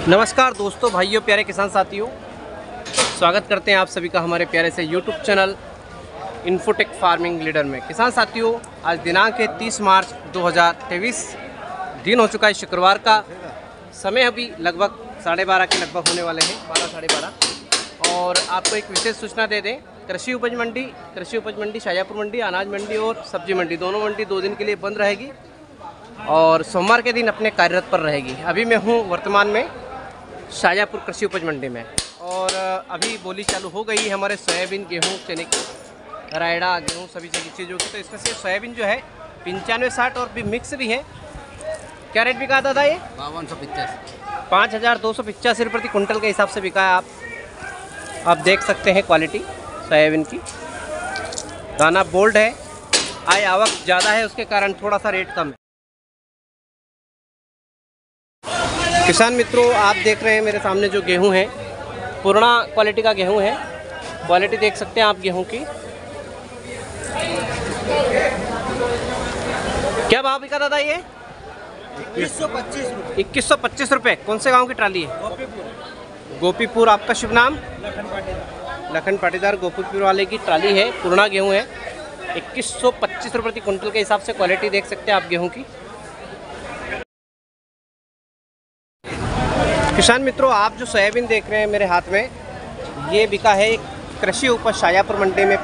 नमस्कार दोस्तों, भाइयों, प्यारे किसान साथियों, स्वागत करते हैं आप सभी का हमारे प्यारे से YouTube channel infotech farming leader में। किसान साथियों, आज दिनांक है 30 मार्च 2023, दिन हो चुका है शुक्रवार का। समय अभी लगभग 12:30 के लगभग होने वाले हैं, 12 साढ़े 12। और आपको एक विशेष सूचना दे दें, कृषि उपज मंडी शाजापुर मंडी, अनाज मंडी और सब्जी मंडी, दोनों मंडी 2 दिन के लिए बंद रहेगी और सोमवार के दिन अपने कार्यरत पर रहेगी। अभी मैं हूँ वर्तमान में शाजापुर कृषि उपज मंडी में और अभी बोली चालू हो गई है हमारे सोयाबीन, गेहूँ, चने की, रायड़ा, गेहूँ, सभी चीज़ों की। तो इसमें से सोयाबीन जो है 95-60 और भी मिक्स भी है। क्या रेट बिका दादा ये? 5285 रुपये प्रति कुंटल के हिसाब से बिका है। आप देख सकते हैं क्वालिटी सोयाबीन की। दाना बोल्ड है, आय आवक ज़्यादा है, उसके कारण थोड़ा सा रेट कम है। किसान मित्रों, आप देख रहे हैं मेरे सामने जो गेहूं है, पुराना क्वालिटी का गेहूं है। क्वालिटी देख सकते हैं आप गेहूं की। क्या भाव बिका दादा ये? 2125 रुपये। कौन से गांव की ट्राली है? गोपीपुर। आपका शुभ नाम? लखन पाटीदार। गोपीपुर वाले की ट्राली है, पुराना गेहूं है। 2125 रुपये प्रति कुंटल के हिसाब से क्वालिटी देख सकते हैं आप गेहूं की। किसान मित्रों, आप जो सोयाबीन देख रहे हैं मेरे हाथ में, ये बिका है कृषि उपज शाजापुर मंडी में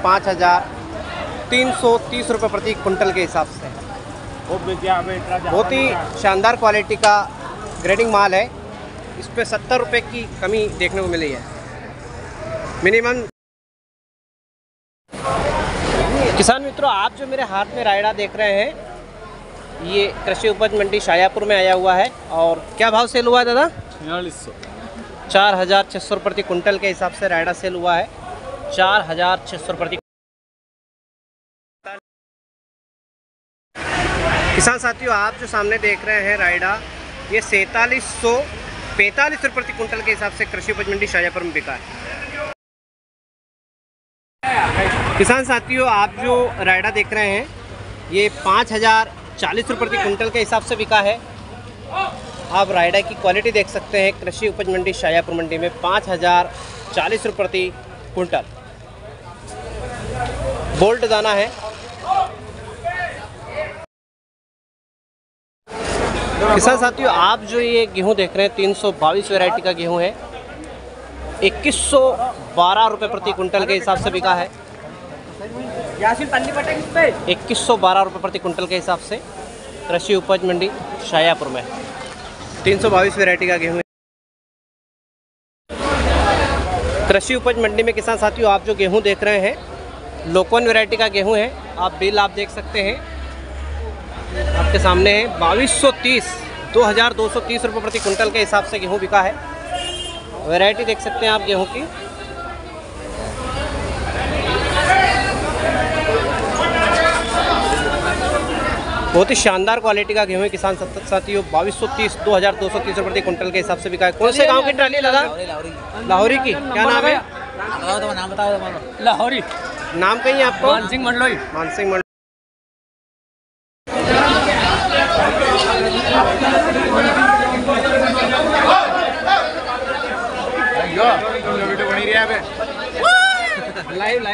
5330 रुपये प्रति कुंटल के हिसाब से। बहुत ही शानदार क्वालिटी का ग्रेडिंग माल है। इस पर 70 रुपये की कमी देखने को मिली है मिनिमम। किसान मित्रों, आप जो मेरे हाथ में रायड़ा देख रहे हैं, ये कृषि उपज मंडी शाजापुर में आया हुआ है। और क्या भाव सेल हुआ है दादा? 4600 रुपये प्रति कुंटल के हिसाब से रायड़ा सेल हुआ है। 4600 रुपये प्रति। किसान साथियों, आप जो सामने देख रहे हैं रायड़ा, ये 4745 रुपये प्रति कुंटल के हिसाब से कृषि उपज मंडी शाजापुर में बिका है। किसान साथियों, आप जो रायड़ा देख रहे हैं, ये 5040 रुपये प्रति कुंटल के हिसाब से बिका है। आप रायड़ा की क्वालिटी देख सकते हैं कृषि उपज मंडी शाजापुर मंडी में 5040 रुपये प्रति कुंटल। बोल्ट दाना है। किसान साथियों, आप जो ये गेहूं देख रहे हैं, 322 वैरायटी का गेहूं है। 2112 रुपये प्रति कुंटल के हिसाब से बिका है। 2112 रुपये प्रति कुंटल के हिसाब से कृषि उपज मंडी शाजापुर में 322 वैरायटी का गेहूं है। कृषि उपज मंडी में किसान साथियों, आप जो गेहूं देख रहे हैं, लोकवन वैरायटी का गेहूं है। आप बिल आप देख सकते हैं, आपके सामने है। 2230 रुपये प्रति कुंटल के हिसाब से गेहूं बिका है। वैरायटी देख सकते हैं आप गेहूं की। बहुत ही शानदार क्वालिटी का गेहूं है किसान साथियों। 2230 रुपये प्रति कुंटल के हिसाब से बिका है। कौन से गांव की ट्राली दादा? लाहौरी की। क्या नाम है? नाम बताओ। लाहौरी। नाम कहीं है आपको? मानसिंह मंडलोई। मानसिंह मंडलोई। लाइव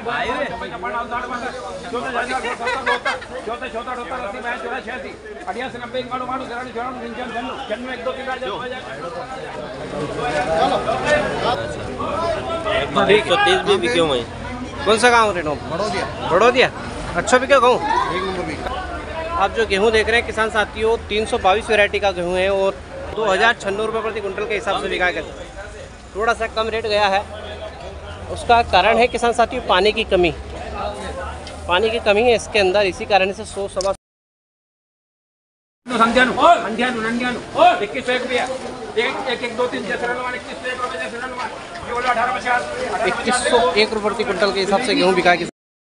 कौन सा गाँव? रेनो बड़ोदिया। अच्छा बिका गाँव। आप जो गेहूं देख रहे हैं किसान साथियों, 322 वैरायटी का गेहूं है और 2096 रुपये प्रति कुंटल के हिसाब से बिका है। थोड़ा सा कम रेट गया है, उसका कारण है किसान साथियों पानी की कमी। पानी की कमी है इसके अंदर, इसी कारण से 100 2101 रुपये प्रति कुंटल के हिसाब से गेहूं बिका है।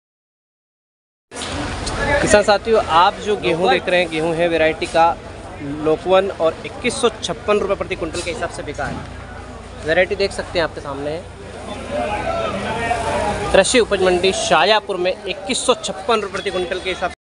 किसान साथियों, आप जो गेहूं देख रहे हैं, गेहूं है वैरायटी का लोकवन और 2156 रुपये प्रति कुंटल के हिसाब से बिका है। वैरायटी देख सकते हैं आपके सामने है। कृषि उपज मंडी शाजापुर में 2156 रुपये प्रति कुंटल के हिसाब